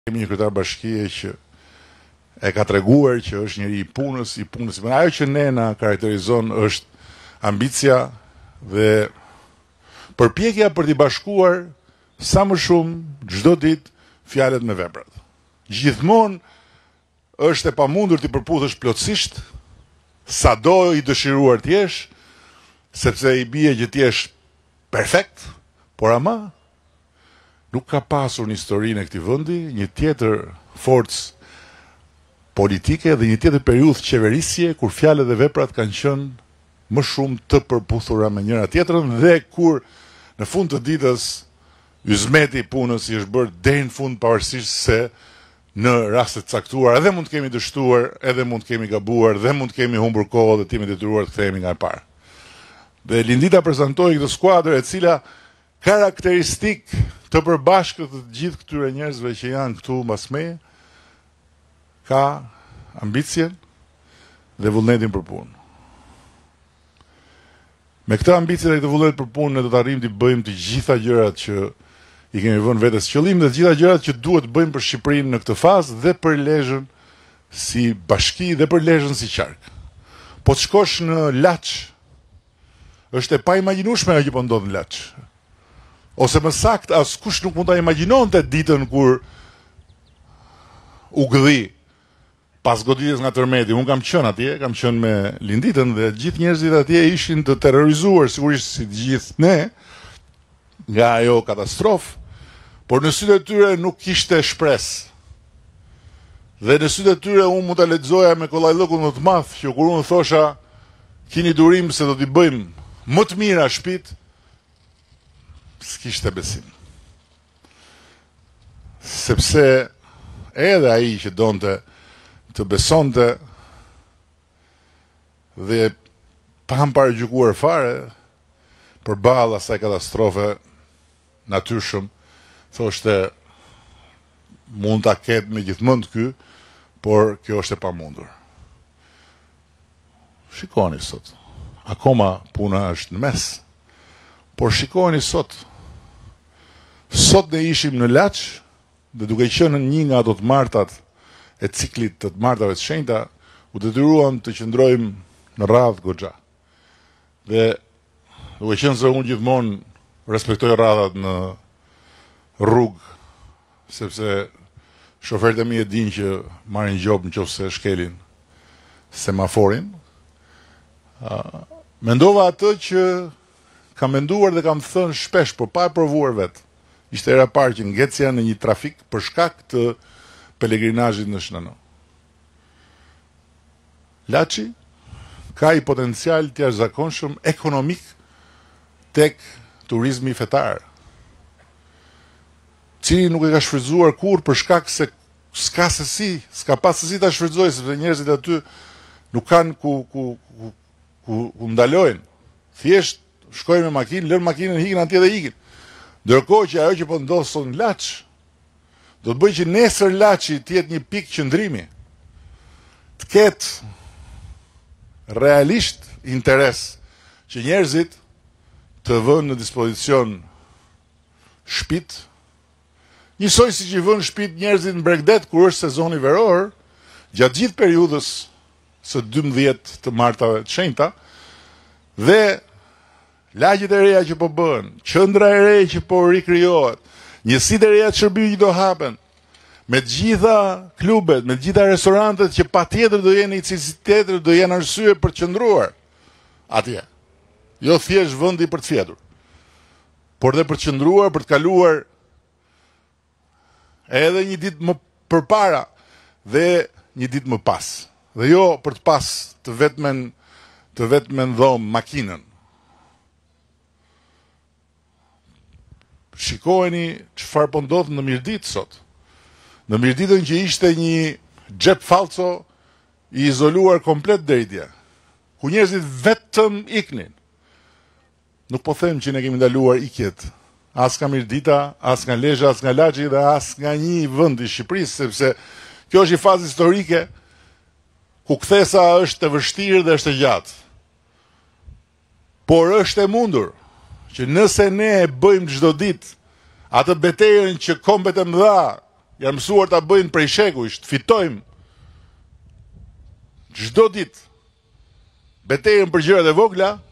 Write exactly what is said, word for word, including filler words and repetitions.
Kemi një kryetar bashkie që e ka treguar që është njëri i punës, i punës. Ajo që ne na karakterizon është ambicia dhe përpjekja për t'i bashkuar sa më shumë çdo ditë fjalët me veprat. Gjithmonë është e pamundur t'i përputhësh plotësisht sado i dëshiruar të jesh, sepse i bie që të jesh perfekt, por ama nuk ka pasur në historinë e këtij vendi një tjetër forcë politike dhe një tjetër periudhë qeverisje kur fjalët dhe veprat kanë qenë më shumë të përputhura me njëra tjetrën dhe kur në fund të ditës yzmeti i punës i është bërë deri në fund, pavarësisht se në raste të caktuara edhe mund të kemi dështuar, edhe mund të kemi gabuar, dhe mund të kemi humbur kohë dhe të jemi detyruar të kthehemi nga e parë. Dhe Lindita prezantoi këtë skuadër e cila karakteristik të përbashkët të gjithë këtyre njerëzve që janë këtu mbas meje, ka ambicien dhe vullnetin për punë. Me këtë ambicje dhe këtë vullnet për punë ne do të arrijmë të bëjmë të gjitha gjërat që i kemi vënë vetes qëllim dhe të gjitha gjërat që duhet të bëjmë për Shqipërinë në këtë fazë dhe për Lezhën si bashki dhe për Lezhën si qark. Po të shkosh në Laç, është e paimagjinueshme ajo që po ndodh në Laç. Ose më saktë, askush nuk mund ta imagjinonte ditën kur u gdhi pas goditjes nga tërmeti. Unë kam qenë atje, kam qenë me Linditën dhe gjithë njerëzit atje ishin të terrorizuar, sigurisht si të gjithë ne, nga ajo katastrofë, por në sytë e tyre nuk kishte shpresë. Dhe në sytë e tyre unë mund ta lexoja me kollajllëkun më të madh që kur unë thosha kini durim se do t'i bëjmë më të mira shtëpitë, s'kishte besim. Sepse edhe ai që donte të besonte dhe pa paragjykuar fare përballë asaj katastrofe natyrshëm, thoshte mund ta ketë me gjithmonë ky, por kjo është e pamundur. Shikoni sot, akoma puna është në mes, por shikoni sot, sot ne ishim në Laç dhe duke qenë një nga ato të martat e ciklit të të martave të shenjta, u detyruam të qëndrojmë në radhë goxha. Dhe duke qenë se unë gjithmonë respektoj radhat në rrugë, sepse shoferët e mi e dinë që marrin gjobë nëse shkelin semaforin. Uh, mendova atë që kam menduar dhe kam thënë shpesh, por pa e provuar vetë. Ishte era parë që ngecja në një trafik për shkak të pelegrinazhit në Shnano. Laçi ka i potencial të jashtëzakonshëm ekonomik tek turizmi fetar, cili nuk e ka shfrytzuar kur për shkak se s'ka se si, s'ka pas se si ta shfrytëzojë, sepse njerëzit aty nuk kanë ku ku ku, ku, ku ndalojnë. Thjesht shkojnë me makinë, lënë makinën, hikin atje dhe ikin. Ndërkohë që ajo që po ndodh sot në Laç do të bëjë që nesër Laçi të jetë një pikë qëndrimi, të ketë realisht interes që njerëzit të vënë në dispozicion shtëpitë, njësoj si që i vënë shtëpitë njerëzit në Bregdet kur është sezoni veror, gjatë gjithë periudhës së dymbëdhjetë të martave të shenjta, dhe lagjet e reja që po bëhen, qendra e re që po rikrijohet, njësitë e reja të shërbimit që do hapen, me të gjitha klubet, me të gjitha restorantet që patjetër do jenë nicicitetë, do jenë arsye për të qëndruar atje. Jo thjesht vendi për të fjetur, por dhe për të qëndruar, për të kaluar edhe një ditë më përpara dhe një ditë më pas. Dhe jo për të pas të vetmen të vetmen dhomë makinën. Shikojeni çfarë po ndodh në Mirdit sot. Në Mirditën që ishte një xhep falco i izoluar komplet deri dje, ku njerëzit vetëm iknin. Nuk po them që ne kemi ndaluar ikjet as nga Mirdita, as nga Lezhë, as nga Laçi dhe as nga një vend i Shqipërisë, sepse kjo është një fazë historike ku kthesa është e vështirë dhe është e gjatë. Por është e mundur që nëse ne e bëjmë çdo ditë atë betejën që kombet e mëdha janë mësuar ta bëjnë prej shekujsh, të fitojmë çdo ditë betejën për gjërat e vogla,